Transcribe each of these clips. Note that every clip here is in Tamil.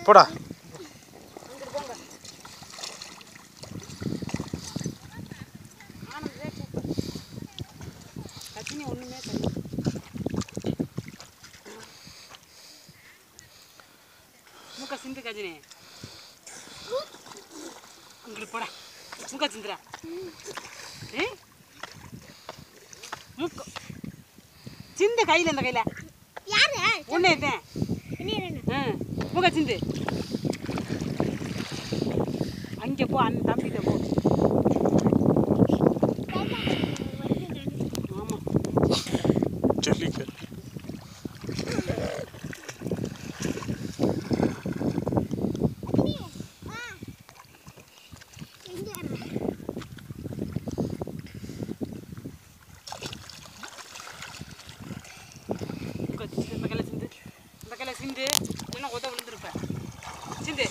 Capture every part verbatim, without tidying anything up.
போடா. மூக்க சிந்து கஜினி உங்களுக்கு போடா மூக்க சிந்துரா ஏ மூக்க சிந்து கையில் இந்த கையில் யாரு ஒன்று எடுத்தேன் மூக்க சிந்து அங்கே போ அந்த தம்பிகிட்ட போ ஆமாம் சொல்லிக்க இந்த கையில் சிந்து இந்த கையில் சிந்து இல்லைன்னா கொத்த விழுந்துருப்பேன் சிந்து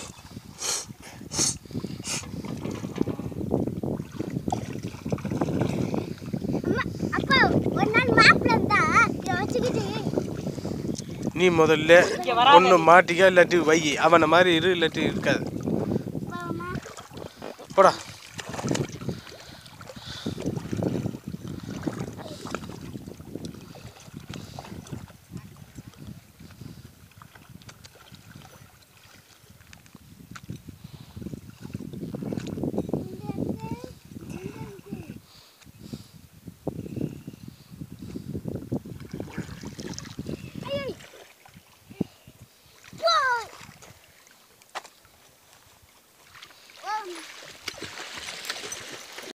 அப்பா ஒரு நாள் மாப்பிள்ள இருந்தா இதை வச்சுக்கிட்டு நீ முதல்ல ஒன்று மாட்டிக்க இல்லாட்டி வை அவனை மாதிரி இரு இல்லாட்டி இருக்காது போடா